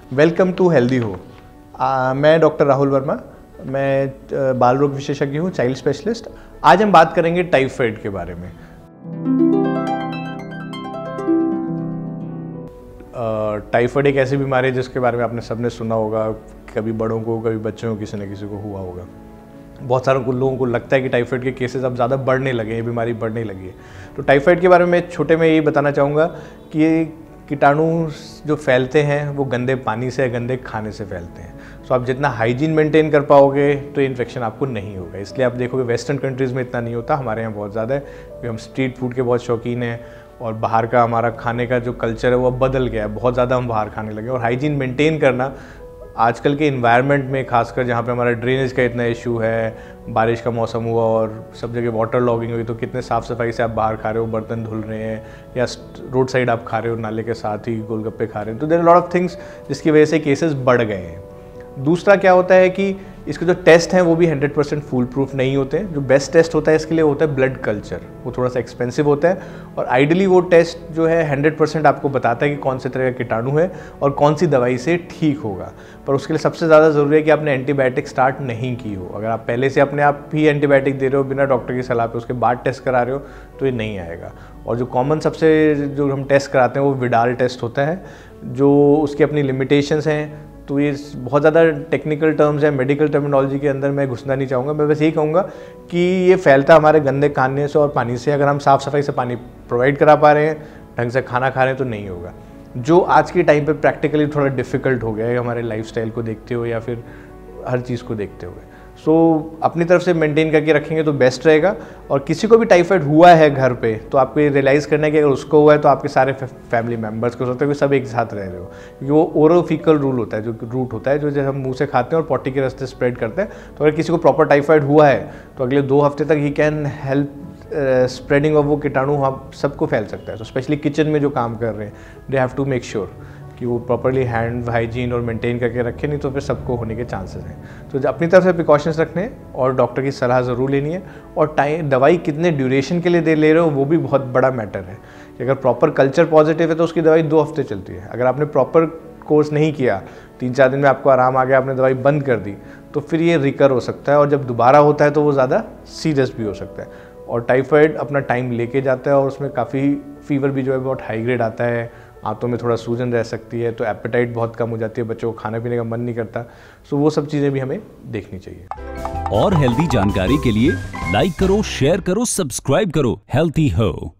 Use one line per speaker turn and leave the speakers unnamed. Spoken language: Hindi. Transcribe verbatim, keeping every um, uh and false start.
वेलकम टू हेल्दी हो। आ, मैं डॉक्टर राहुल वर्मा, मैं बाल रोग विशेषज्ञ हूँ, चाइल्ड स्पेशलिस्ट। आज हम बात करेंगे टाइफाइड के बारे में। टाइफाइड एक ऐसी बीमारी है जिसके बारे में आपने सबने सुना होगा, कभी बड़ों को कभी बच्चों को किसी न किसी को हुआ होगा। बहुत सारे लोगों को लगता है कि टाइफाइड के केसेस अब ज़्यादा बढ़ने लगे हैं, बीमारी बढ़ने लगी है। तो टाइफाइड के बारे में छोटे में यही बताना चाहूँगा कि ये कीटाणु जो फैलते हैं वो गंदे पानी से, गंदे खाने से फैलते हैं। सो आप जितना हाइजीन मेंटेन कर पाओगे तो इन्फेक्शन आपको नहीं होगा। इसलिए आप देखोगे वेस्टर्न कंट्रीज़ में इतना नहीं होता, हमारे यहाँ बहुत ज़्यादा है क्योंकि हम स्ट्रीट फूड के बहुत शौकीन हैं और बाहर का हमारा खाने का जो कल्चर है वो अब बदल गया है। बहुत ज़्यादा हम बाहर खाने लगे और हाइजीन मेंटेन करना आजकल के इन्वायरमेंट में, खासकर जहाँ पे हमारा ड्रेनेज का इतना इशू है, बारिश का मौसम हुआ और सब जगह वाटर लॉगिंग हुई, तो कितने साफ़ सफाई से आप बाहर खा रहे हो, बर्तन धुल रहे हैं या रोड साइड आप खा रहे हो, नाले के साथ ही गोलगप्पे खा रहे हैं। तो there are lot of things जिसकी वजह से केसेस बढ़ गए हैं। दूसरा क्या होता है कि इसके जो टेस्ट हैं वो भी हंड्रेड परसेंट फुल प्रूफ नहीं होते हैं। जो बेस्ट टेस्ट होता है इसके लिए होता है ब्लड कल्चर, वो थोड़ा सा एक्सपेंसिव होता है और आइडियली वो टेस्ट जो है हंड्रेड परसेंट आपको बताता है कि कौन से तरह का कीटाणु है और कौन सी दवाई से ठीक होगा। पर उसके लिए सबसे ज़्यादा ज़रूरी है कि आपने एंटीबायोटिक स्टार्ट नहीं की हो। अगर आप पहले से अपने आप ही एंटीबायोटिक दे रहे हो बिना डॉक्टर की सलाह पे, उसके बाद टेस्ट करा रहे हो तो ये नहीं आएगा। और जो कॉमन सबसे जो हम टेस्ट कराते हैं वो विडाल टेस्ट होता है, जो उसकी अपनी लिमिटेशंस हैं। तो ये बहुत ज़्यादा टेक्निकल टर्म्स है, मेडिकल टर्मिनोलॉजी के अंदर मैं घुसना नहीं चाहूँगा। मैं बस यही कहूँगा कि ये फैलता हमारे गंदे खाने से और पानी से। अगर हम साफ़ सफाई से पानी प्रोवाइड करा पा रहे हैं, ढंग से खाना खा रहे हैं तो नहीं होगा। जो आज के टाइम पे प्रैक्टिकली थोड़ा डिफ़िकल्ट हो गया है हमारे लाइफस्टाइल को देखते हुए या फिर हर चीज़ को देखते हुए। सो so, अपनी तरफ से मेंटेन करके रखेंगे तो बेस्ट रहेगा। और किसी को भी टाइफाइड हुआ है घर पे तो आपको ये रियलाइज़ करना है कि अगर उसको हुआ है तो आपके सारे फैमिली मेम्बर्स को हो सकता है कि सब एक साथ रह रहे हो, क्योंकि वो ओरोफिकल रूल होता है, जो रूट होता है जो जैसे हम मुंह से खाते हैं और पॉटी के रास्ते स्प्रेड करते हैं। तो अगर किसी को प्रॉपर टाइफाइड हुआ है तो अगले दो हफ्ते तक ही कैन हेल्प स्प्रेडिंग ऑफ वो कीटाणु हम सबको फैल सकता है। तो स्पेशली किचन में जो काम कर रहे हैं they have to make sure कि वो प्रॉपरली हैंड हाइजीन और मेंटेन करके रखें, नहीं तो फिर सबको होने के चांसेस हैं। तो अपनी तरफ से प्रिकॉशंस रखने हैं और डॉक्टर की सलाह ज़रूर लेनी है। और टाइम दवाई कितने ड्यूरेशन के लिए दे ले रहे हो वो भी बहुत बड़ा मैटर है। कि अगर प्रॉपर कल्चर पॉजिटिव है तो उसकी दवाई दो हफ्ते चलती है। अगर आपने प्रॉपर कोर्स नहीं किया, तीन चार दिन में आपको आराम आ गया, आपने दवाई बंद कर दी, तो फिर ये रिकर हो सकता है और जब दोबारा होता है तो वो ज़्यादा सीरियस भी हो सकता है। और टाइफाइड अपना टाइम लेके जाता है और उसमें काफ़ी फीवर भी जो है बहुत हाई ग्रेड आता है, आंतों में थोड़ा सूजन रह सकती है, तो एपेटाइट बहुत कम हो जाती है, बच्चों को खाने पीने का मन नहीं करता। सो वो सब चीज़ें भी हमें देखनी चाहिए।
और हेल्दी जानकारी के लिए लाइक करो, शेयर करो, सब्सक्राइब करो हेल्थी हो।